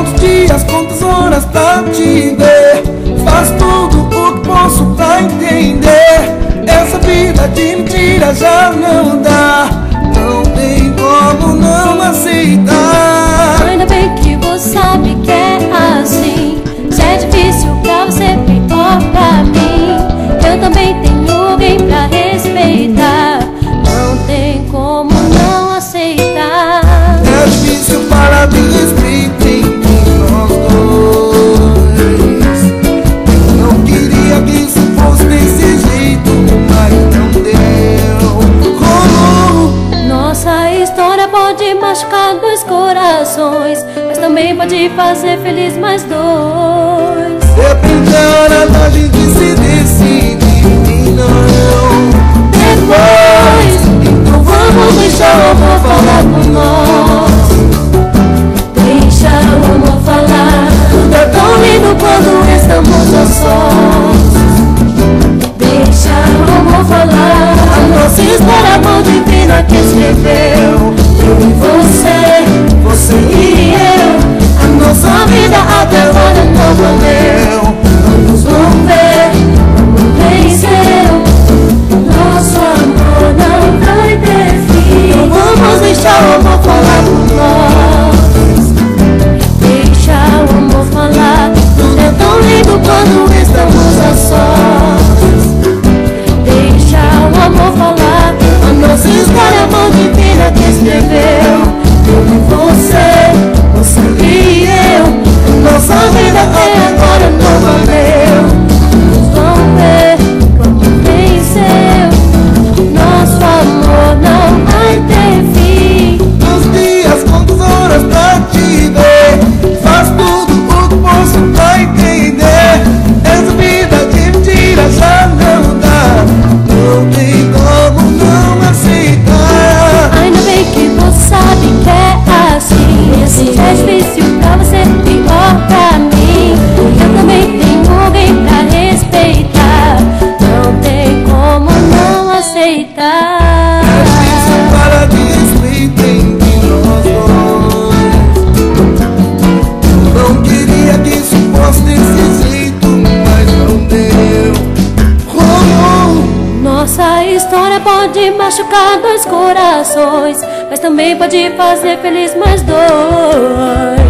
Quantos dias, quantas horas pra te ver? Faz tudo o que posso pra entender. Essa vida de mentira já não dá. Não tem como não aceitar. Ainda bem que você sabe que é assim. Se é difícil pra você, pior pra mim. Eu também tenho alguém pra respeitar. Não tem como não aceitar. É difícil para de respeitar entre nós dois. Eu não queria que isso fosse desse jeito, mas não deu. Como? Nossa história pode machucar dois corações, mas também pode fazer feliz mais dois. Depende da hora da gente se decidir e não Depois, então vamos deixar o amor falar por nós. Deixa o amor falar. Tudo é tão lindo quando estamos a sós. Deixa o amor falar. A nossa história, amor divina que escreveu. Eu e você e eu. A nossa vida até agora não valeu. Vamos ver como venceu. Nosso amor não vai ter fim. Então vamos deixar o amor falar por nós. Deixa o amor falar. Tudo é tão lindo quando estamos a sós. Deixa o amor falar. A nossa história, amor divina que escreveu. Eu e você e eu. Nossa vida até agora não valeu. Vamos ver como venceu. Nosso amor não vai ter fim. quantos dias, quantas horas pra te ver? Faz tudo o que posso pra entender. Essa vida de mentira já não dá. Não tem como não aceitar. Ainda bem que você sabe que é assim. Se é difícil pra você, pior pra mim. Eu também tenho alguém pra respeitar. Não tem como não aceitar. É difícil para de respeitar entre nós dois. Eu não queria que isso fosse desse jeito, mas não deu. Como? Nossa história pode machucar dois corações, mas também pode fazer feliz mais dois.